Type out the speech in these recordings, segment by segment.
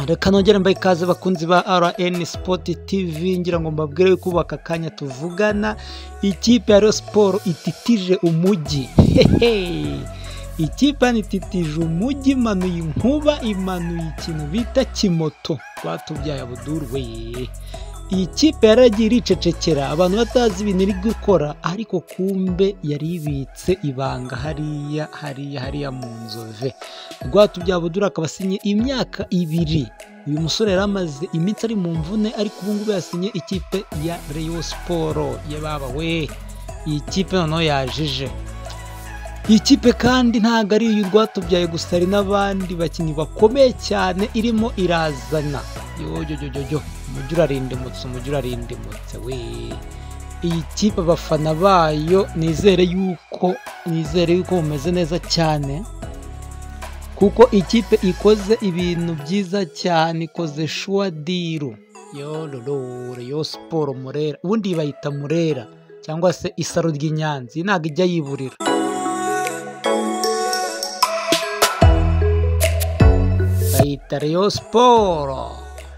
reka nongere mbaye ikaze bakunzi ba RN Sport TV ngira ngo mbabwire ko aka kanya tuvugana ikipe ya Rayon Sport ititije umujyi. Ikipe ititije umujyi imanuye inkuba, imanuye ikintu bita kimoto batubyaye Abdul we. Iyi kipe yaragiye iricecekera abantu batazi ibintu iri gukora, ariko kumbe yari ibitse ibanga hariya mu Nzove. Rwatubyaye Abdul akaba asinye imyaka 2. Uyu musore yaramaze iminsi ari mu mvune, ariko ubu ngubu yasinye ikipe ya Rayon Sport. Yebaba we, iyi kipe noneho yajije. Iyi kipe kandi ntago ari uyu Rwatubyaye gusa, ari n'abandi bakinnyi bakomeye cyane irimo irazana. Umujyi urarindimutse we. Iyi kipe abafana bayo nizere yuko bumeze neza cyane, kuko ikipe ikoze ibintu byiza cyane, ikoze shwa diru. Rayon Sport Murera, ubundi bayita Murera cyangwa se isaro ry'Inyanzi, ntago ijya yiburira. Bayita Rayon Sport,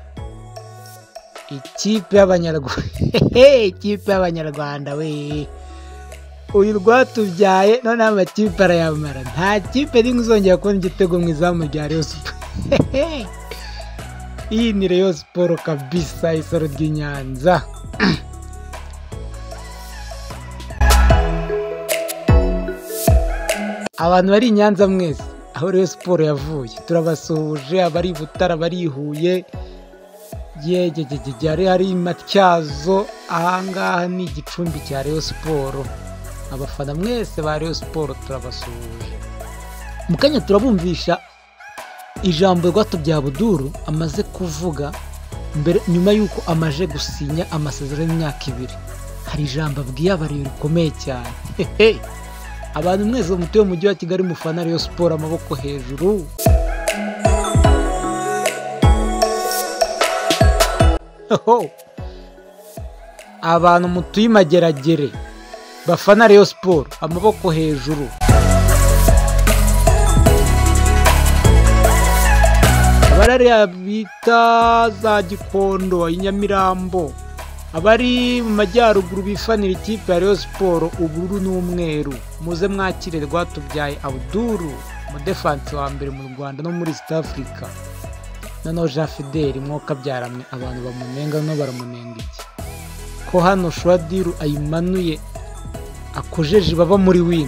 ikipe y'Abanyarwanda we. Uyu Rwatubyaye none amakipe arayamara, nta kipe rimwe uzongera kubona igitego mu izamu rya Rayon Sport. Iyi ni Rayon Sport kabisa, isaro ry'Inyanza. Abantu bari Nyanza mwese, aho Rayon Sport yavuye turabasuhuje, abari Butara, abari Huye, hari Matyazo. Ahangaha ni igicumbi cya Rayon Sport. Abafana mwese ba Rayon Sport turabasuhuje. Mukanya turabumvisha ijambo Rwatubyaye Abdul amaze kuvuga mbere, nyuma yuko amaje gusinya amasezerano y'imyaka 2. Hari ijambo abwiye abari rikomeye cyane. Abantu mwese mutuye mu mujyi wa Kigali mufana Rayon Sport, amaboko hejuru. Abantu mutuye Mageragere bafana Rayon Sport, amaboko hejuru. Abari bita za Gikondo, Inyamirambo, abari mu majyaruguru bifanira ikipe ya Rayon Sport ubururu n'umweru, muze mwakire Rwatubyaye Abdul, umudefansi wa mbere mu Rwanda no muri East Africa. Noneho Jean Fidel mwoka byaramwe, abantu bamunenga no baramunenga iki ko hano Shwadiru ayimanuye akojeje baba muri win.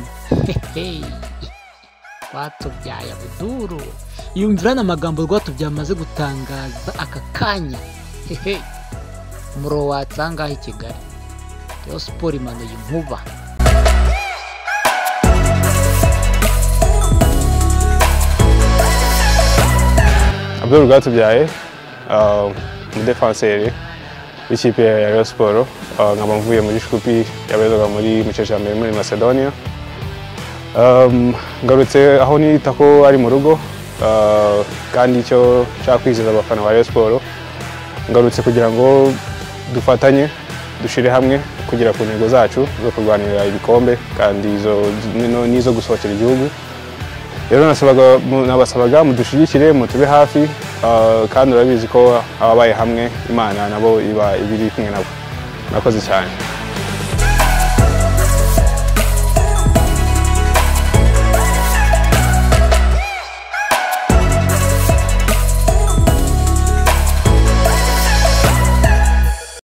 Rwatubyaye Abdul yumvirana amagambo Rwatubyaye amaze gutangaza aka kanya. Umuro watsanga i Kigali, Rayon Sport imanuye inkuba. Abdul Rwatubyaye, umudefanseri w'ikipe ya Rayon Sport, nkaba mvuye muri Shkupi yabezaga muri Mucesha mbere muri Macedonia. Ngarutse aho nita ko ari mu rugo, kandi icyo nshaka kwizeza abafana ba Rayon Sport, ngarutse kugira ngo dufatanye dushire hamwe kugira ku ntego zacu zo kurwanira ibikombe kandi nizo gusohokera igihugu. Rero nabasabaga mudushigikire, mutube hafi, kandi urabizi ko ababaye hamwe Imana nabo iba ibiri kumwe nabo. Nakoze cyane.